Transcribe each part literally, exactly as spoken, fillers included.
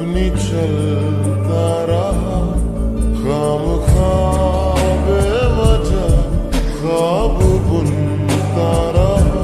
अपनी चलता रहा, खामख्वाह बेवजह ख्वाब बुनता रहा।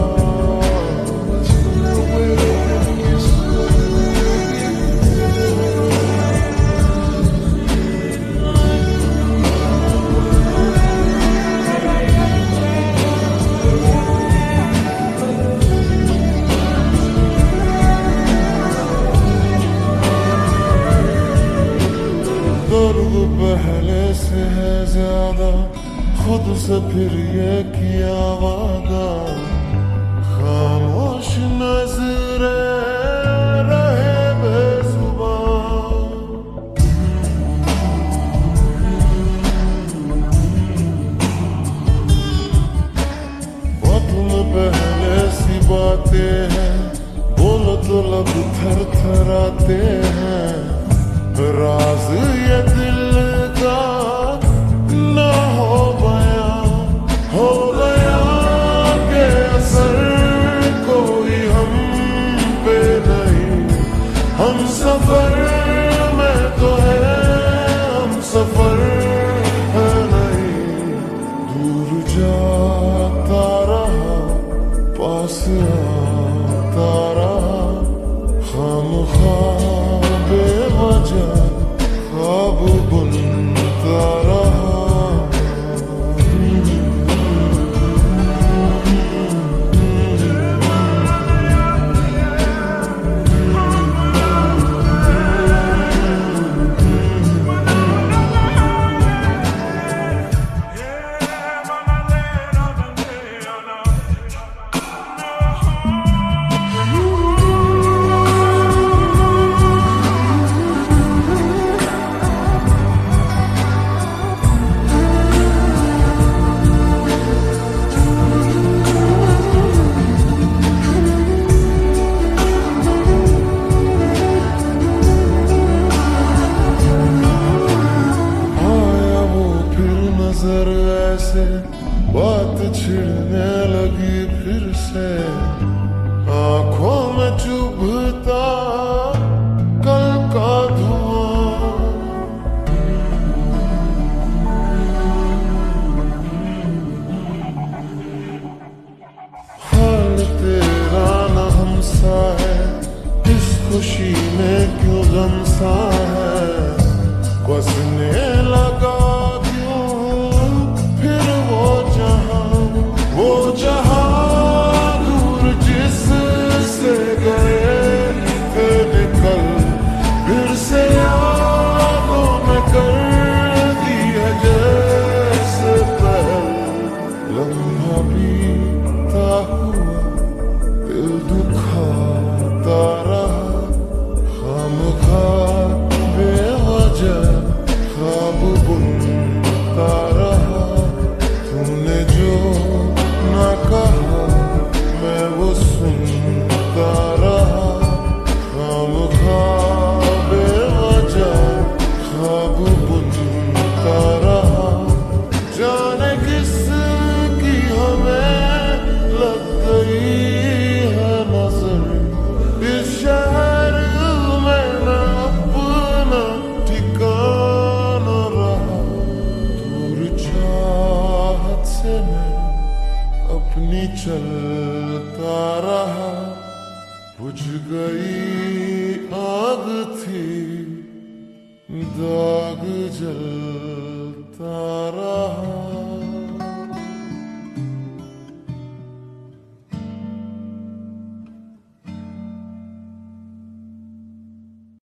दर्द पहले से है ज्यादा, खुद से फिर ये किया वादा, खामोश नजरे रहे बेजुबान। बातों में पहले सी बातें हैं, बोलो तो लब थर थर आते हैं, राज ये दिल का ना हो गया, हो गया के असर कोई हम पे नहीं। हम सफर में तो है, हम सफर है नहीं। दूर जाता रहा, पास आता रहा, खामख्वाह बेवजह ख्वाब बुनता रहा। नजर ऐसे बात छिड़ने लगी फिर से, आंखों में चुभता कल का धुआं। हाल तेरा न हमसा है, इस खुशी में क्यों गम सा है, बसने लगा अपनी चलता रहा। बुझ गई आग थी, दाग जलता रहा।